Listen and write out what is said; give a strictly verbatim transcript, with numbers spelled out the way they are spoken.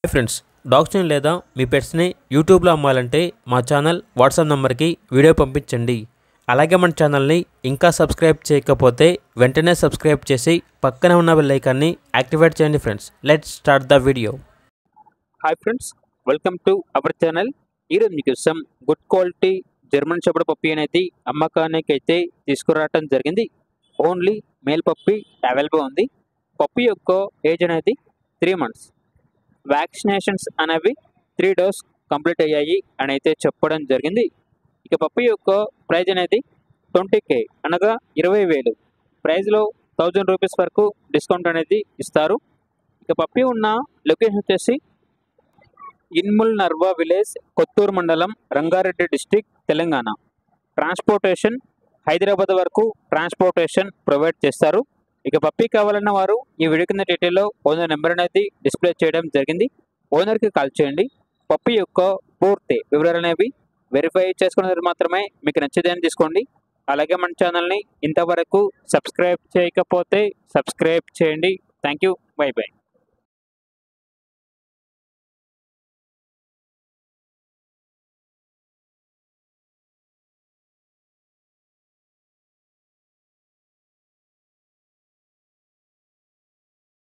Friends, డాగ్స్ని లేదా మీ పెట్స్ని యూట్యూబ్లో అమ్మాలంటే మా ఛానల్ వాట్సాప్ నెంబర్కి వీడియో పంపించండి. అలాగే మన ఛానల్ని ఇంకా సబ్స్క్రైబ్ చేయకపోతే వెంటనే సబ్స్క్రైబ్ చేసి పక్కనే ఉన్న బెల్ ఐకాన్ని యాక్టివేట్ చేయండి. Friends, let's start the video. Hi friends, welcome to our channel. ఈరోజు మీకోసం good quality German shepherd puppy అనేది అమ్మకానికి అయితే తీసుకురావటం జరిగింది. ఓన్లీ మేల్ పప్పీ అవైలబుల్ ఉంది. పప్పీ యొక్క ఏజ్ అనేది త్రీ మంత్స్. వ్యాక్సినేషన్స్ అనేవి త్రీ డోస్ కంప్లీట్ అయ్యాయి అని అయితే చెప్పడం జరిగింది. ఇక పప్పీ యొక్క ప్రైజ్ అనేది ట్వంటీ కే అనగా ఇరవై వేలు. ప్రైజ్లో థౌజండ్ రూపీస్ వరకు డిస్కౌంట్ అనేది ఇస్తారు. ఇక పప్పీ ఉన్న లొకేషన్ వచ్చేసి ఇన్ముల్ నర్వా విలేజ్, కొత్తూరు మండలం, రంగారెడ్డి డిస్టిక్, తెలంగాణ. ట్రాన్స్పోర్టేషన్ హైదరాబాద్ వరకు ట్రాన్స్పోర్టేషన్ ప్రొవైడ్ చేస్తారు. ఇక పప్పీ కావాలన్న వారు ఈ వీడియో కింద డీటెయిల్లో ఓనర్ నెంబర్ అనేది డిస్ప్లే చేయడం జరిగింది. ఓనర్కి కాల్ చేయండి. పప్పీ యొక్క పూర్తి వివరాలు అనేవి వెరిఫై చేసుకున్న మాత్రమే మీకు నచ్చేదని తీసుకోండి. అలాగే మన ఛానల్ని ఇంతవరకు సబ్స్క్రైబ్ చేయకపోతే సబ్స్క్రైబ్ చేయండి. Thank you. Bye by.